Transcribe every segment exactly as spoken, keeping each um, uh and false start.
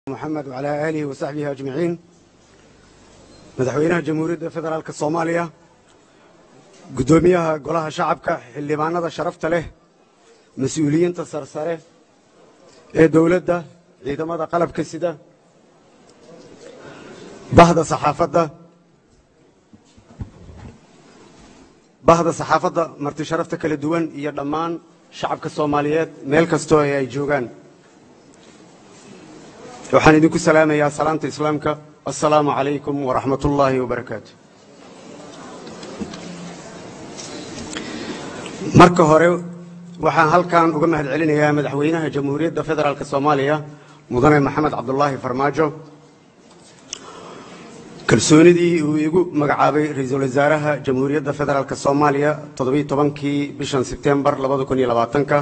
محمد وعلى آله وصحبه أجمعين. مدحوينها جمهورية فدرالك الصومالية قدوميها قولها شعبك اللي معنا ذا شرفت له مسؤولين تصرصره إيه دولة ده إذا ماذا قلب كسيدة بعض صحافة ده بعض صحافة ده مرت شرفتك للدول يضمان شعبك الصوماليات ملك استوى يجوجان waxaan idinku salaamayaa salaanta islaamka assalaamu calaykum wa rahmatullaahi wa barakaatuh. marka hore waxaan halkan uga mahad celinayaa madaxweynaha jamhuuriyadda federaalka Soomaaliya mudane Maxamed Cabdullaahi Farmaajo kalsoonidii uu igu magacaabay ra'iisul wasaaraha jamhuuriyadda federaalka Soomaaliya toddoba iyo tobankii bishan September laba kun iyo labaatan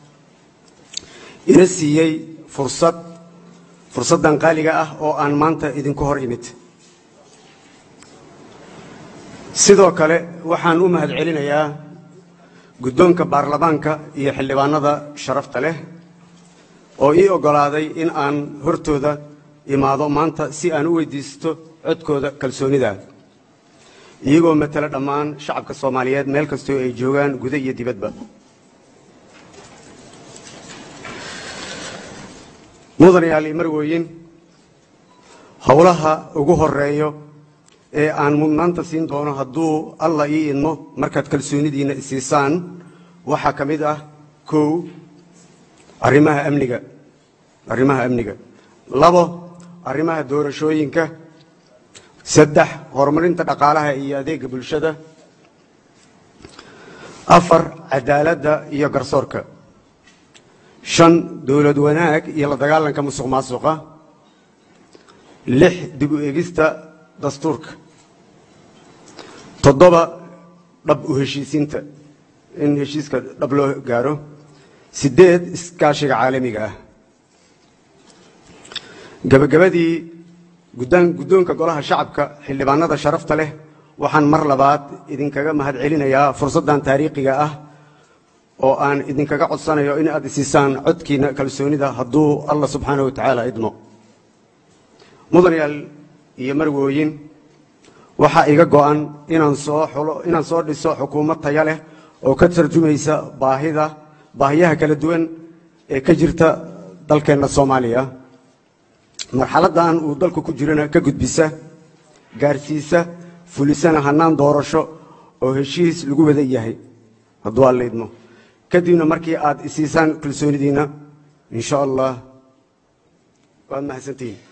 ina siiyay fursad fursadan qaaliga ah oo aan maanta idinku hor imid sidoo kale waxaan u mahad celinayaa guddoonka baarlamaanka iyo xildhibaanada sharafta leh oo ii ogolaaday in aan hortooda imaado maanta si aan u weydiisto codkooda kalsoonida iyagoo matala dhammaan shacabka Soomaaliyeed meel kasta oo ay joogaan gudaha iyo dibadba. mudanayaal marwooyin hawlaha ugu horeeyo ee aan mudnaanta siin doono hadduu alla ii idmo markaad kalsoonidiina isiisaan waxaa ka mid ah kow arrimaha amniga arrimaha amniga labo arrimaha doorashooyinka saddex horumarinta dhaqaalaha iyo adeegga bulshada afar cadaaladda iyo garsoorka shan dawlad wanaag iyo la dagaalanka musuqmaasuqa lix dib u eegista dastuurka toddoba dhab u heshiisiinta in heshiiska dhab loo gaaro sideed iskaashiga caalamiga ah. gabagabadii guddoonka golaha shacabka xildhibaanada sharafta leh waxaan mar labaad idinkaga mahad celinayaa fursaddan taariikhiga ah oo aan idinkaga codsanayo in aad isiisaan codkiina kalsoonida hadduu alla subxaanahu wa tacaala idmo. mudanayaal iyo marwooyin waxaa iga go'an inaan soo xulo inaan soo dhiso xukuumad tayo leh oo ka tarjumaysa baahida baahiyaha kala duwan ee ka jirta dalkeenna Soomaaliya marxaladdan uu dalku ku jirana ka gudbisa gaarsiisa fulisana hanaan doorasho oo heshiis lagu wada yahay hadduu alla idmo kadibna markii aad isiisaan kalsoonidiina insha Allah waad mahadsantihiin.